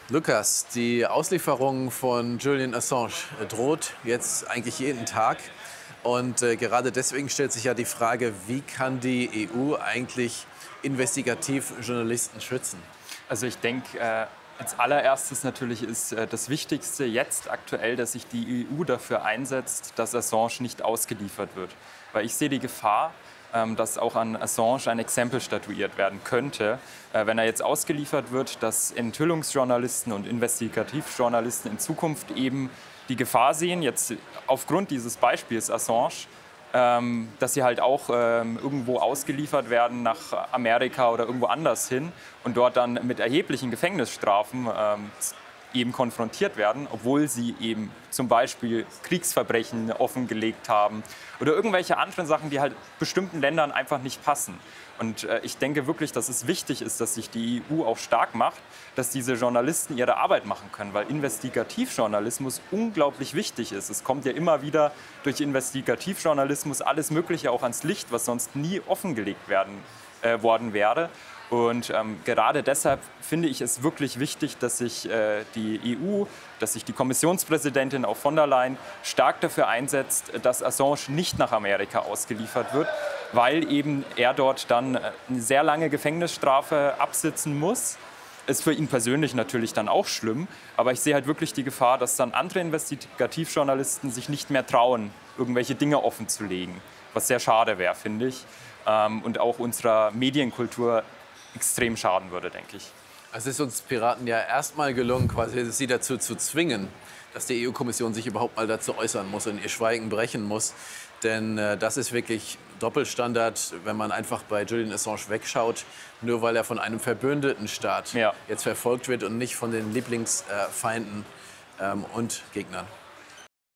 Lukas, die Auslieferung von Julian Assange droht jetzt eigentlich jeden Tag. Und gerade deswegen stellt sich ja die Frage, wie kann die EU eigentlich Investigativjournalisten schützen? Also ich denke, als allererstes natürlich ist das Wichtigste jetzt aktuell, dass sich die EU dafür einsetzt, dass Assange nicht ausgeliefert wird. Weil ich sehe die Gefahr, dass auch an Assange ein Exempel statuiert werden könnte, wenn er jetzt ausgeliefert wird, dass Enthüllungsjournalisten und Investigativjournalisten in Zukunft eben die Gefahr sehen, jetzt aufgrund dieses Beispiels Assange, dass sie halt auch irgendwo ausgeliefert werden nach Amerika oder irgendwo anders hin und dort dann mit erheblichen Gefängnisstrafen eben konfrontiert werden, obwohl sie eben zum Beispiel Kriegsverbrechen offengelegt haben oder irgendwelche anderen Sachen, die halt bestimmten Ländern einfach nicht passen. Und ich denke wirklich, dass es wichtig ist, dass sich die EU auch stark macht, dass diese Journalisten ihre Arbeit machen können, weil Investigativjournalismus unglaublich wichtig ist. Es kommt ja immer wieder durch Investigativjournalismus alles Mögliche auch ans Licht, was sonst nie offengelegt worden wäre. Und gerade deshalb finde ich es wirklich wichtig, dass sich die EU, dass sich die Kommissionspräsidentin auch von der Leyen stark dafür einsetzt, dass Assange nicht nach Amerika ausgeliefert wird, weil eben er dort dann eine sehr lange Gefängnisstrafe absitzen muss. Ist für ihn persönlich natürlich dann auch schlimm, aber ich sehe halt wirklich die Gefahr, dass dann andere Investigativjournalisten sich nicht mehr trauen, irgendwelche Dinge offenzulegen, was sehr schade wäre, finde ich, und auch unserer Medienkultur extrem schaden würde, denke ich. Es ist uns Piraten ja erstmal gelungen, quasi sie dazu zu zwingen, dass die EU-Kommission sich überhaupt mal dazu äußern muss und ihr Schweigen brechen muss. Denn das ist wirklich Doppelstandard, wenn man einfach bei Julian Assange wegschaut, nur weil er von einem verbündeten Staat jetzt verfolgt wird und nicht von den Lieblingsfeinden und Gegnern.